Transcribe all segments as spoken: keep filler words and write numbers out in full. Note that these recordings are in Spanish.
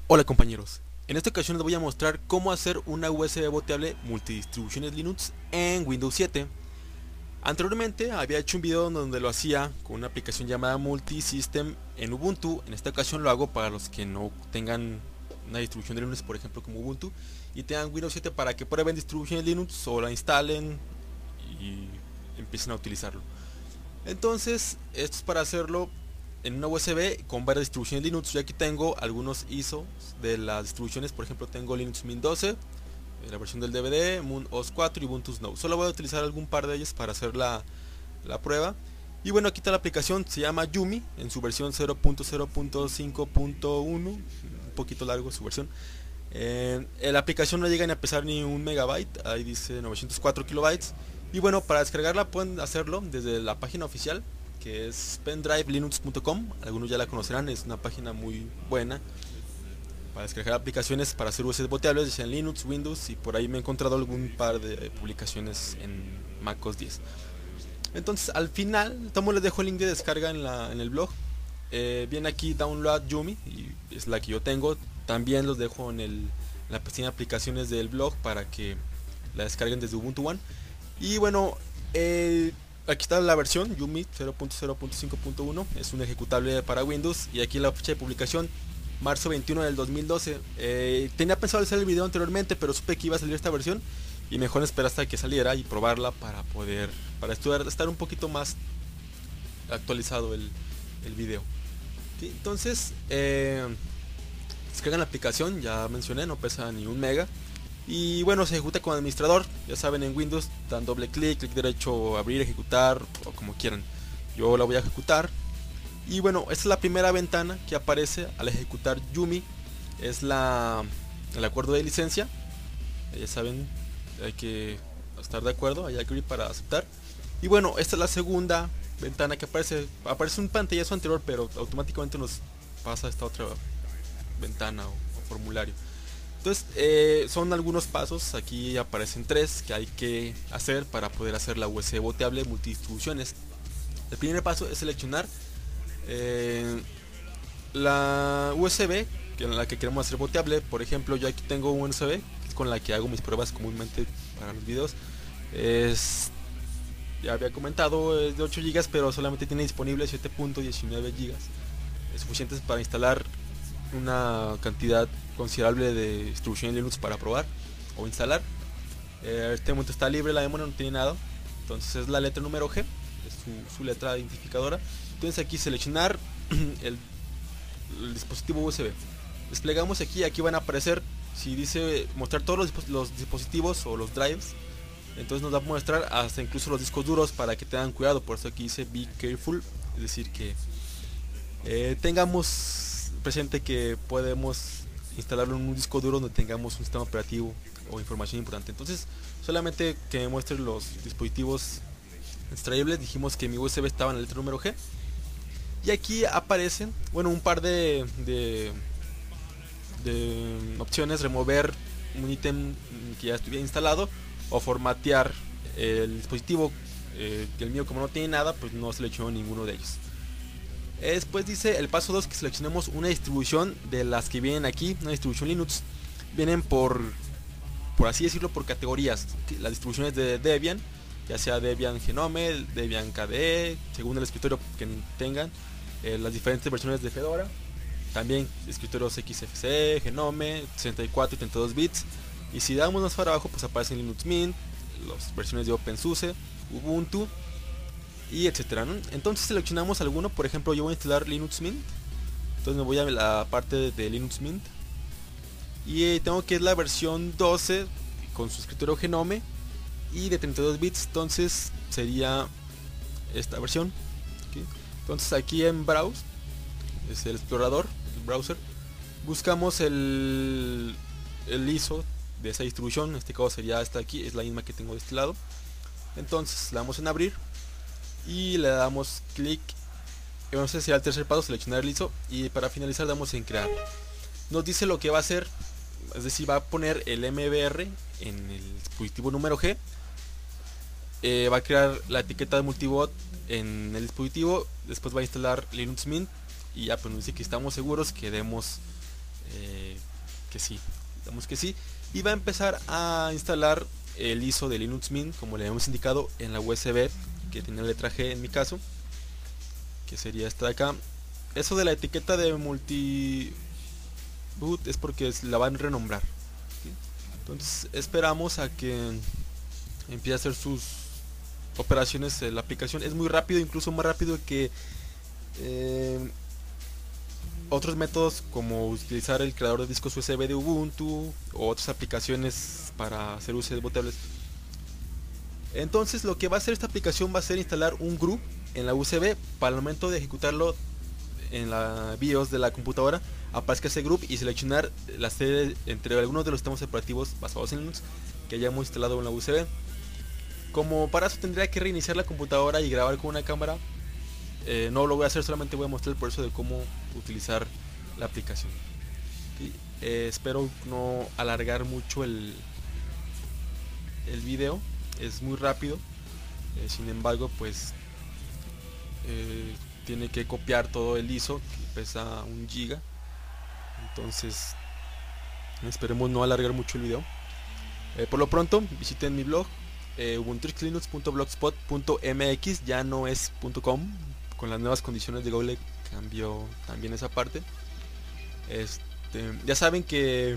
Hola compañeros, en esta ocasión les voy a mostrar cómo hacer una U S B boteable multidistribuciones Linux en Windows siete. Anteriormente había hecho un video donde lo hacía con una aplicación llamada Multisystem en Ubuntu. En esta ocasión lo hago para los que no tengan una distribución de Linux, por ejemplo como Ubuntu, y tengan Windows siete para que prueben distribuciones Linux o la instalen y empiecen a utilizarlo. Entonces, esto es para hacerlo en una U S B con varias distribuciones Linux. Yo aquí tengo algunos I S Os de las distribuciones. Por ejemplo, tengo Linux Mint doce, la versión del D V D, Moon O S cuatro y Ubuntu Snow. Solo voy a utilizar algún par de ellas para hacer la, la prueba. Y bueno, aquí está la aplicación, se llama Yumi, en su versión cero punto cero punto cinco punto uno, un poquito largo su versión. Eh, la aplicación no llega ni a pesar ni un megabyte, ahí dice novecientos cuatro kilobytes. Y bueno, para descargarla pueden hacerlo desde la página oficial, que es pendrive linux punto com. Algunos ya la conocerán, es una página muy buena para descargar aplicaciones para hacer U S B boteables, ya sea en Linux, Windows, y por ahí me he encontrado algún par de publicaciones en MacOS diez. Entonces al final, tomo les dejo el link de descarga en, la, en el blog. Eh, viene aquí Download Yumi, y es la que yo tengo. También los dejo en, el, en la pestaña de aplicaciones del blog para que la descarguen desde Ubuntu One. Y bueno, eh, aquí está la versión Yumi cero punto cero punto cinco punto uno, es un ejecutable para Windows. Y aquí la fecha de publicación, marzo veintiuno del dos mil doce. eh, Tenía pensado hacer el video anteriormente, pero supe que iba a salir esta versión y mejor esperar hasta que saliera y probarla para poder, para estudiar, estar un poquito más actualizado el, el video. ¿Sí? Entonces, eh, descargan la aplicación, ya mencioné, no pesa ni un mega. Y bueno, se ejecuta como administrador. Ya saben, en Windows dan doble clic, clic derecho, abrir, ejecutar, o como quieran. Yo la voy a ejecutar. Y bueno, esta es la primera ventana que aparece al ejecutar Yumi. Es la, el acuerdo de licencia. Ya saben, hay que estar de acuerdo, hay agree para aceptar. Y bueno, esta es la segunda ventana que aparece. Aparece un pantallazo anterior, pero automáticamente nos pasa a esta otra ventana o, o formulario. Entonces, eh, son algunos pasos, aquí aparecen tres que hay que hacer para poder hacer la U S B boteable multidistribuciones. El primer paso es seleccionar eh, la U S B en la que queremos hacer boteable. Por ejemplo, yo aquí tengo un U S B con la que hago mis pruebas comúnmente para los videos. Es, ya había comentado, es de ocho gigas, pero solamente tiene disponible siete punto diecinueve gigas. Es suficiente para instalar una cantidad considerable de distribuciones Linux para probar o instalar. Eh, este momento está libre, la demo no tiene nada. Entonces es la letra número G, es su, su letra identificadora. Entonces aquí seleccionar el, el dispositivo U S B. Desplegamos aquí, aquí van a aparecer, si dice mostrar todos los, los dispositivos o los drives, entonces nos va a mostrar hasta incluso los discos duros para que tengan cuidado. Por eso aquí dice be careful, es decir que eh, tengamos presente que podemos instalarlo en un disco duro donde tengamos un sistema operativo o información importante. Entonces solamente que me muestre los dispositivos extraíbles. Dijimos que mi U S B estaba en la letra número G. Y aquí aparecen, bueno, un par de, de, de opciones: remover un ítem que ya estuviera instalado o formatear el dispositivo. eh, que el mío, como no tiene nada, pues no selecciono ninguno de ellos. Después dice el paso dos que seleccionemos una distribución de las que vienen aquí, una distribución Linux. Vienen por, por así decirlo, por categorías. Las distribuciones de Debian, ya sea Debian Genome, Debian K D E, según el escritorio que tengan. Eh, las diferentes versiones de Fedora, también escritorios X F C E, Genome, sesenta y cuatro y treinta y dos bits. Y si damos más para abajo, pues aparecen Linux Mint, las versiones de OpenSUSE, Ubuntu y etcétera, ¿no? Entonces seleccionamos alguno. Por ejemplo, yo voy a instalar Linux Mint, entonces me voy a la parte de Linux Mint y tengo que es la versión doce con su escritorio Genome y de treinta y dos bits, entonces sería esta versión. ¿Okay? Entonces aquí en Browse, es el explorador, el browser, buscamos el, el I S O de esa distribución. En este caso sería esta aquí, es la misma que tengo de este lado. Entonces le damos en abrir y le damos clic. Vamos a hacer el tercer paso, seleccionar el I S O, y para finalizar damos en crear. Nos dice lo que va a hacer, es decir, va a poner el M B R en el dispositivo número G. Eh, va a crear la etiqueta de multibot en el dispositivo. Después va a instalar Linux Mint y ya pues nos dice que estamos seguros que demos eh, que sí, damos que sí, y va a empezar a instalar el I S O de Linux Mint, como le hemos indicado, en la U S B que tiene la letra G en mi caso, que sería esta de acá. Eso de la etiqueta de multi boot es porque la van a renombrar, ¿sí? Entonces esperamos a que empiece a hacer sus operaciones. La aplicación es muy rápido, incluso más rápido que eh, otros métodos, como utilizar el creador de discos U S B de Ubuntu o otras aplicaciones para hacer U S B botables. Entonces lo que va a hacer esta aplicación va a ser instalar un GRUB en la U S B. Para el momento de ejecutarlo en la BIOS de la computadora aparezca ese GRUB y seleccionar la serie entre algunos de los sistemas operativos basados en Linux que hayamos instalado en la U S B. Como para eso tendría que reiniciar la computadora y grabar con una cámara, eh, no lo voy a hacer, solamente voy a mostrar el proceso de cómo utilizar la aplicación. ¿Sí? Eh, espero no alargar mucho el, el video, es muy rápido, eh, sin embargo pues eh, tiene que copiar todo el I S O que pesa un giga, entonces esperemos no alargar mucho el video. Eh, por lo pronto visiten mi blog, eh, ubuntulinux punto blogspot punto m x, ya no es .com, con las nuevas condiciones de Google cambió también esa parte. Este, ya saben que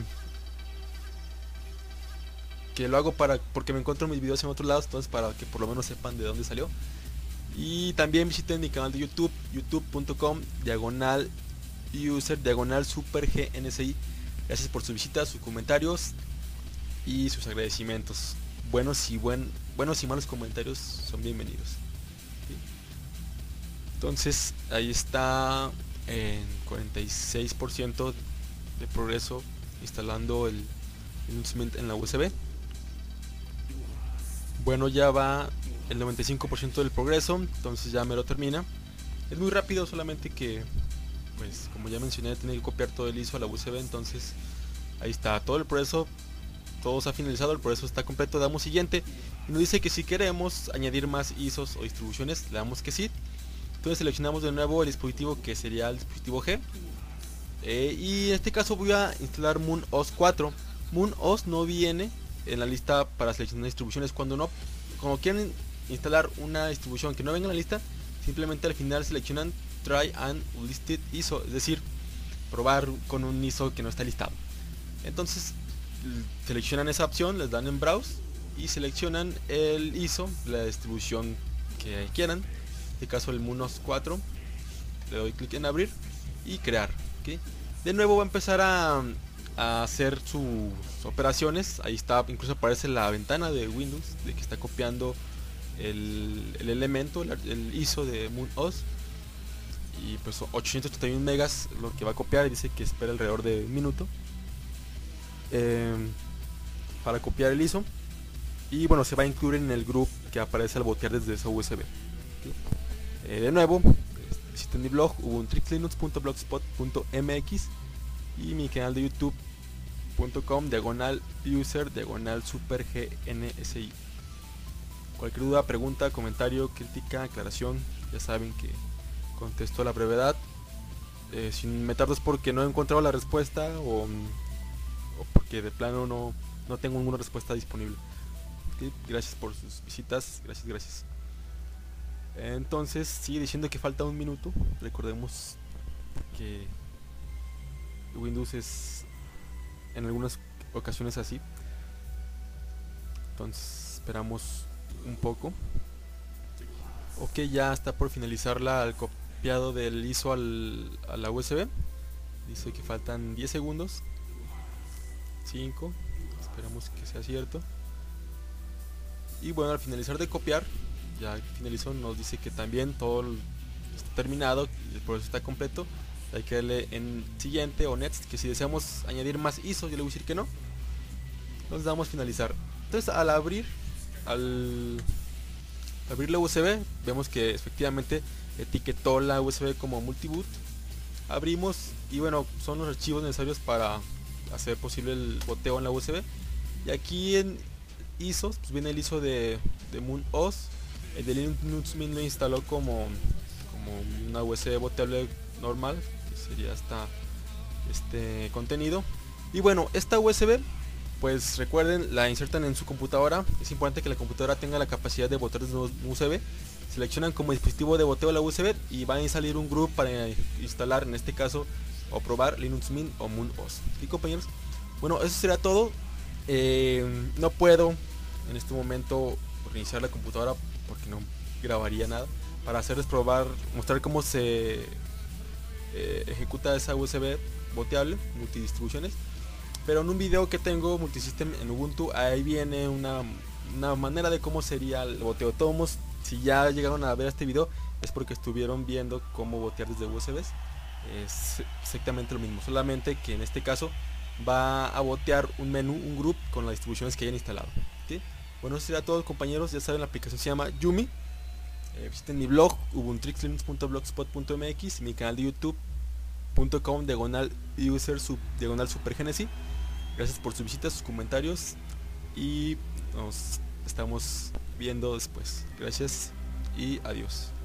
que lo hago para porque me encuentro mis videos en otros lados, entonces para que por lo menos sepan de dónde salió. Y también visiten mi canal de YouTube, youtube punto com diagonal user diagonal super gnsi. Gracias por su visita, sus comentarios y sus agradecimientos. Buenos y buen, buenos y malos comentarios son bienvenidos. ¿Sí? Entonces ahí está en cuarenta y seis por ciento de progreso instalando el Linux Mint en la U S B. Bueno, ya va el noventa y cinco por ciento del progreso, entonces ya me lo termina. Es muy rápido, solamente que pues como ya mencioné tiene que copiar todo el I S O a la U S B. Entonces ahí está todo el progreso, todo se ha finalizado, el progreso está completo. Damos siguiente y nos dice que si queremos añadir más I S Os o distribuciones, le damos que sí. Entonces seleccionamos de nuevo el dispositivo, que sería el dispositivo G, eh, y en este caso voy a instalar MoonOS cuatro. MoonOS no viene en la lista para seleccionar distribuciones. Cuando no, cuando quieren instalar una distribución que no venga en la lista, simplemente al final seleccionan Try and Listed I S O, es decir, probar con un I S O que no está listado. Entonces seleccionan esa opción, les dan en Browse y seleccionan el I S O, la distribución que quieran. En este caso el MoonOS cuatro, le doy clic en abrir y crear. ¿Okay? De nuevo va a empezar a, a hacer sus operaciones. Ahí está, incluso aparece la ventana de Windows de que está copiando el, el elemento, el, el I S O de MoonOS. Y pues ochocientos treinta y uno megas lo que va a copiar, y dice que espera alrededor de un minuto eh, para copiar el I S O. Y bueno, se va a incluir en el GRUB que aparece al botear desde esa U S B. ¿Okay? Eh, de nuevo, visiten mi blog ubuntulinux punto blogspot punto m x y mi canal de youtube punto com diagonal user diagonal super gnsi. Cualquier duda, pregunta, comentario, crítica, aclaración, ya saben que contesto a la brevedad. Eh, si me tardo es porque no he encontrado la respuesta o, o porque de plano no, no tengo ninguna respuesta disponible. ¿Okay? Gracias por sus visitas, gracias, gracias. Entonces sigue diciendo que falta un minuto. Recordemos que Windows es en algunas ocasiones así. Entonces esperamos un poco. Ok, ya está por finalizar la, el copiado del I S O al, a la U S B. Dice que faltan diez segundos. cinco. Esperamos que sea cierto. Y bueno, al finalizar de copiar, ya finalizó, nos dice que también todo está terminado, el proceso está completo. Hay que darle en siguiente o next, que si deseamos añadir más I S O, yo le voy a decir que no. Entonces damos finalizar. Entonces al abrir al abrir la U S B, vemos que efectivamente etiquetó la U S B como multiboot. Abrimos y bueno, son los archivos necesarios para hacer posible el boteo en la U S B. Y aquí en I S Os pues viene el I S O de, de MoonOS. El de Linux Mint lo instaló como, como una U S B boteable normal, que sería hasta este contenido. Y bueno, esta U S B, pues recuerden, la insertan en su computadora. Es importante que la computadora tenga la capacidad de botear desde un U S B. Seleccionan como dispositivo de boteo la U S B y van a salir un grupo para instalar, en este caso, o probar Linux Mint o MoonOS. ¿Sí, compañeros? Bueno, eso será todo. Eh, no puedo en este momento reiniciar la computadora porque no grabaría nada. Para hacerles probar, mostrar cómo se eh, ejecuta esa U S B boteable, multidistribuciones. Pero en un video que tengo multisystem en Ubuntu, ahí viene una, una manera de cómo sería el boteo. Todos, si ya llegaron a ver este video, es porque estuvieron viendo cómo botear desde U S Bs. Es exactamente lo mismo, solamente que en este caso va a botear un menú, un group con las distribuciones que hayan instalado. ¿Sí? Bueno, eso será todo, compañeros. Ya saben, la aplicación se llama Yumi. Eh, visiten mi blog ubuntrixlinux punto blogspot punto m x y mi canal de youtube punto com diagonal user sub, diagonal supergenesis. Gracias por su visita, sus comentarios y nos estamos viendo después. Gracias y adiós.